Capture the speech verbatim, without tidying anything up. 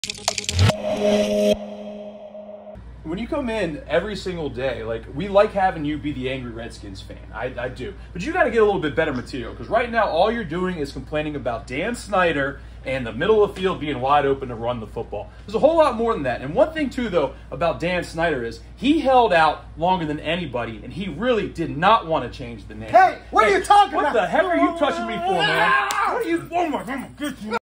When you come in every single day, like, we like having you be the angry Redskins fan. I, I do. But you got to get a little bit better material, because right now all you're doing is complaining about Dan Snyder and the middle of the field being wide open to run the football. There's a whole lot more than that. And one thing, too, though, about Dan Snyder is he held out longer than anybody, and he really did not want to change the name. Hey, what hey, are you talking what about? What the heck are you touching me for, man? What are you... Oh, my God.